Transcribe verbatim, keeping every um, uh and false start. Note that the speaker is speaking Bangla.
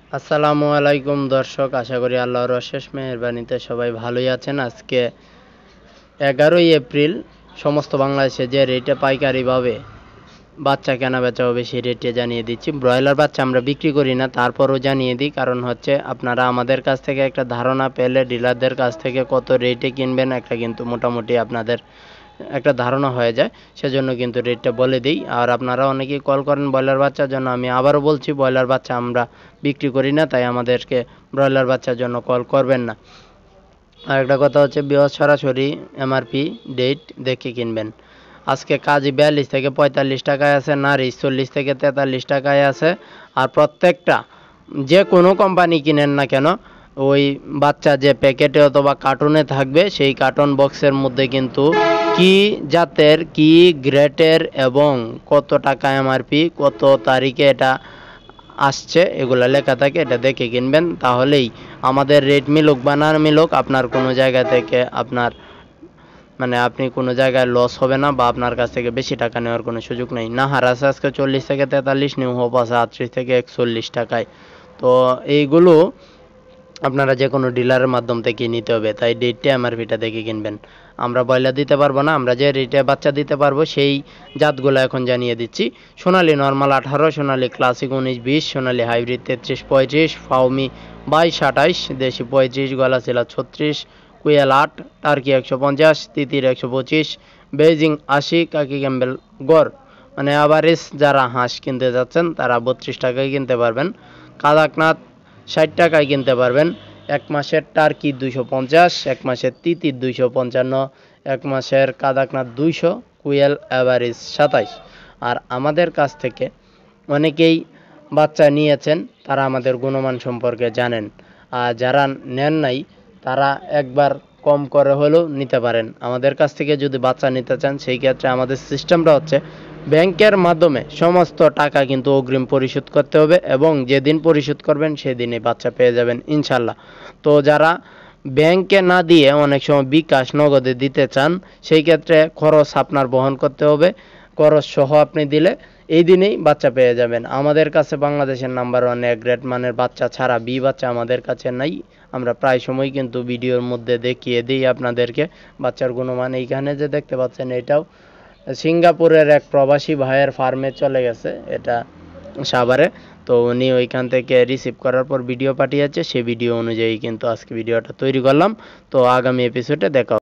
আসসালামু আলাইকুম দর্শক, আশা করি আল্লাহর অশেষ মেহেরবানিতে সবাই ভালোই আছেন। আজকে এগারোই এপ্রিল সমস্ত বাংলাদেশে যে রেটে পাইকারিভাবে বাচ্চা কেনা বেচা হবে সেই রেটে জানিয়ে দিচ্ছি। ব্রয়লার বাচ্চা আমরা বিক্রি করি না, তারপরও জানিয়ে দিই, কারণ হচ্ছে আপনারা আমাদের কাছ থেকে একটা ধারণা পেলে ডিলারদের কাছ থেকে কত রেটে কিনবেন একটা কিন্তু মোটামুটি আপনাদের একটা ধারণা হয়ে যায়, সেজন্য কিন্তু রেটটা বলে দিই। আর আপনারা অনেকেই কল করেন ব্রয়লার বাচ্চার জন্য, আমি আবারও বলছি ব্রয়লার বাচ্চা আমরা বিক্রি করি না, তাই আমাদেরকে ব্রয়লার বাচ্চার জন্য কল করবেন না। আর একটা কথা হচ্ছে বৃহৎ সরাসরি এমআরপি ডেট দেখে কিনবেন। আজকে কাজী বিয়াল্লিশ থেকে পঁয়তাল্লিশ টাকায় আছে, নারী চল্লিশ থেকে তেতাল্লিশ টাকায় আছে। আর প্রত্যেকটা যে কোনো কোম্পানি কিনেন না কেন, ওই বাচ্চা যে প্যাকেটে অথবা কার্টুনে থাকবে সেই কার্টন বক্সের মধ্যে কিন্তু কি জাতের কি গ্রেটের এবং কত টাকা এমআরপি কত তারিখে এটা আসছে এগুলো লেখা থাকে, এটা দেখে কিনবেন। তাহলেই আমাদের রেট মিলুক বা না মিলুক আপনার কোনো জায়গা থেকে আপনার মানে আপনি কোনো জায়গায় লস হবে না, বা আপনার কাছ থেকে বেশি টাকা নেওয়ার কোনো সুযোগ নেই। নাহার আছে আজকে চল্লিশ থেকে তেতাল্লিশ, নিউ হোপ আছে আটত্রিশ থেকে একচল্লিশ টাকায়। তো এইগুলো আপনারা যে কোনো ডিলারের মাধ্যম থেকে নিতে হবে, তাই ডেটটা এমআরপিটা দেখে কিনবেন। আমরা ব্রয়লার দিতে পারবো না, আমরা যে রেটে বাচ্চা দিতে পারবো সেই জাতগুলো এখন জানিয়ে দিচ্ছি। সোনালী নর্মাল আঠারো, সোনালী ক্লাসিক উনিশ বিশ, সোনালী হাইব্রিড তেত্রিশ পঁয়ত্রিশ, ফাউমি বাইশ আঠাইশ, দেশি পঁয়ত্রিশ, গলাচিলা ছত্রিশ, কুয়েল আট, টার্কি একশো পঞ্চাশ, তিতির একশো পঁচিশ, বেজিং আশি, কাকি ক্যাম্বেল গড় মানে আবারিস যারা হাঁস কিনতে যাচ্ছেন তারা বত্রিশ টাকায় কিনতে পারবেন। কাদাকনাথ ষাট টাকায় কিনতে পারবেন। এক মাসের টার্কি দুইশো পঞ্চাশ, এক মাসের তিতির দুইশো পঞ্চান্ন, এক মাসের কাদাকনাথ দুইশো, কুয়েল অ্যাভারেজ সাতাইশ। আর আমাদের কাছ থেকে অনেকেই বাচ্চা নিয়েছেন, তারা আমাদের গুণমান সম্পর্কে জানেন। আর যারা নেন নাই তারা একবার কম করে হলেও নিতে পারেন। আমাদের কাছ থেকে যদি বাচ্চা নিতে চান সেই ক্ষেত্রে আমাদের সিস্টেমটা হচ্ছে ব্যাংকের মাধ্যমে সমস্ত টাকা কিন্তু অগ্রিম পরিশোধ করতে হবে, এবং যেদিন পরিশোধ করবেন সেদিনই বাচ্চা পেয়ে যাবেন ইনশাল্লাহ। তো যারা ব্যাংকে না দিয়ে অনেক সময় বিকাশ নগদে দিতে চান, সেই ক্ষেত্রে খরচ আপনার বহন করতে হবে, খরচ সহ আপনি দিলে এই দিনেই বাচ্চা পেয়ে যাবেন। আমাদের কাছে বাংলাদেশের নাম্বার ওয়ান এক গ্রেড মানের বাচ্চা ছাড়া বি বাচ্চা আমাদের কাছে নাই। আমরা প্রায় সময় কিন্তু ভিডিওর মধ্যে দেখিয়ে দিই আপনাদেরকে বাচ্চার গুণমান। এইখানে যে দেখতে পাচ্ছেন এটাও সিঙ্গাপুরের এক প্রবাসী ভাইয়ের ফার্মে চলে গেছে, এটা সাভারে। তো উনি ওইখান থেকে রিসিভ করার পর ভিডিও পাঠিয়েছে, সেই ভিডিও অনুযায়ী কিন্তু আজকে ভিডিওটা তৈরি করলাম। তো আগামী এপিসোডে দেখা